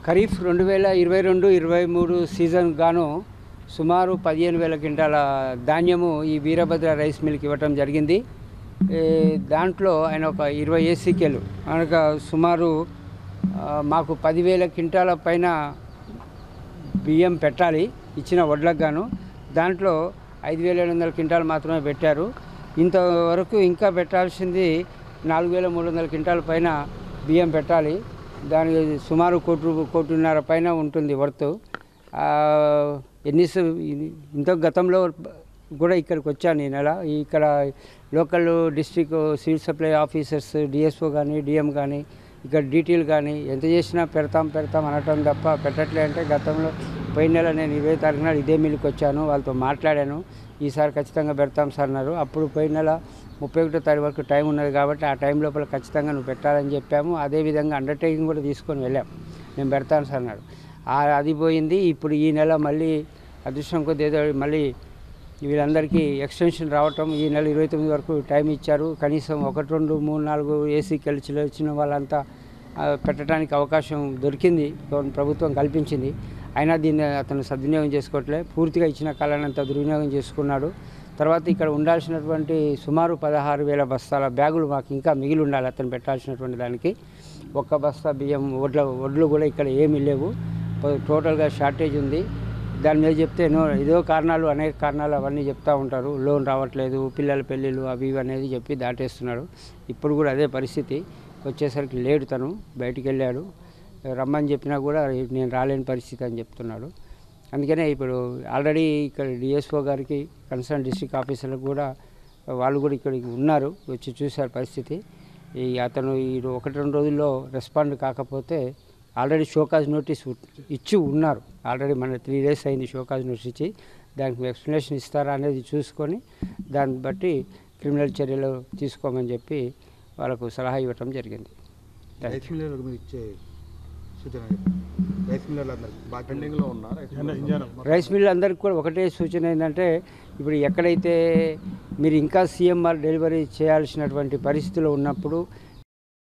Kharif 2022-23 season గాను సుమారు 15,000 క్వింటాల ధాన్యము ఈ వీరభద్ర రైస్ మిల్కి ఇవ్వటం జరిగింది. దాంట్లో ఆయన ఒక 20 ఏసీకేలు అనగా సుమారు మాకు 10,000 క్వింటాల పైన బియ్యం పెట్టాలి ఇచ్చిన వడ్లకు గాను. దాంట్లో 5,700 క్వింటాలు మాత్రమే పెట్టారు. ఇంతవరకు ఇంకా పెట్టాల్సింది 4,300 క్వింటాల పైన బియ్యం పెట్టాలి. దానికి సుమారు కోటిన్నర పైన ఉంటుంది వర్త్. ఇంత గతంలో కూడా ఇక్కడికి వచ్చాను ఈ నెల. ఇక్కడ local district civil supply officers DSO కానీ డిఎం కానీ ఇక్కడ డీటీలు కానీ ఎంత చేసినా పెడతాం అనటం తప్ప పెట్టట్లే. అంటే గతంలో పోయిన నెల నేను 20 తారీఖున ఇదే మిల్లుకి వచ్చాను, వాళ్ళతో మాట్లాడాను. ఈసారి ఖచ్చితంగా పెడతాం సార్ అన్నారు. అప్పుడు పోయిన నెల 31వ తారీఖు వరకు టైం ఉన్నది కాబట్టి ఆ టైం లోపల ఖచ్చితంగా నువ్వు పెట్టాలని చెప్పాము. అదేవిధంగా అండర్టేకింగ్ కూడా తీసుకొని వెళ్ళాం, నేను పెడతాను సార్ అన్నాడు. అది పోయింది. ఇప్పుడు ఈ నెల మళ్ళీ అదృష్టం కొద్ది ఏదో మళ్ళీ వీళ్ళందరికీ ఎక్స్టెన్షన్ రావటం, ఈ నెల 29 వరకు టైం ఇచ్చారు. కనీసం 1, 2, 3, 4 ఏసీకేలు వచ్చిన వాళ్ళంతా పెట్టడానికి అవకాశం దొరికింది, ప్రభుత్వం కల్పించింది. అయినా దీన్ని అతను సద్వినియోగం చేసుకోవట్లే. పూర్తిగా ఇచ్చిన కాలాన్ని అంతా దుర్వినియోగం చేసుకున్నాడు. తర్వాత ఇక్కడ ఉండాల్సినటువంటి సుమారు 16,000 బస్తాల బ్యాగులు మాకు ఇంకా మిగిలి ఉండాలి అతను పెట్టాల్సినటువంటి దానికి. ఒక్క బస్తా బియ్యం వడ్లు కూడా ఇక్కడ ఏమీ లేవు. టోటల్గా షార్టేజ్ ఉంది. దాని మీద చెప్తే ఏదో కారణాలు, అనేక కారణాలు అవన్నీ చెప్తూ ఉంటారు. లోన్ రావట్లేదు, పిల్లల పెళ్ళిళ్ళు అవి ఇవి అనేది చెప్పి దాటేస్తున్నాడు. ఇప్పుడు కూడా అదే పరిస్థితి. వచ్చేసరికి లేడు, తను బయటికి వెళ్ళాడు. రమ్మని చెప్పినా కూడా నేను రాలేని పరిస్థితి అని చెప్తున్నాడు. అందుకనే ఇప్పుడు ఆల్రెడీ ఇక్కడ డిఎస్ఓ గారికి కన్సర్న్ డిస్ట్రిక్ట్ ఆఫీసర్లకు కూడా వాళ్ళు కూడా ఇక్కడికి ఉన్నారు, వచ్చి చూశారు పరిస్థితి. అతను ఈ 1-2 రోజుల్లో రెస్పాండ్ కాకపోతే ఆల్రెడీ షోకాజ్ నోటీస్ ఇచ్చి ఉన్నారు. ఆల్రెడీ మన 3 days అయింది షోకాజ్ నోటీస్ ఇచ్చి. దానికి ఎక్స్ప్లెనేషన్ ఇస్తారా అనేది చూసుకొని దాన్ని బట్టి క్రిమినల్ చర్యలు తీసుకోమని చెప్పి వాళ్ళకు సలహా ఇవ్వటం జరిగింది. రైస్ మిల్ అందరికి కూడా ఒకటే సూచన ఏంటంటే, ఇప్పుడు ఎక్కడైతే మీరు ఇంకా సీఎంఆర్ డెలివరీ చేయాల్సినటువంటి పరిస్థితిలో ఉన్నప్పుడు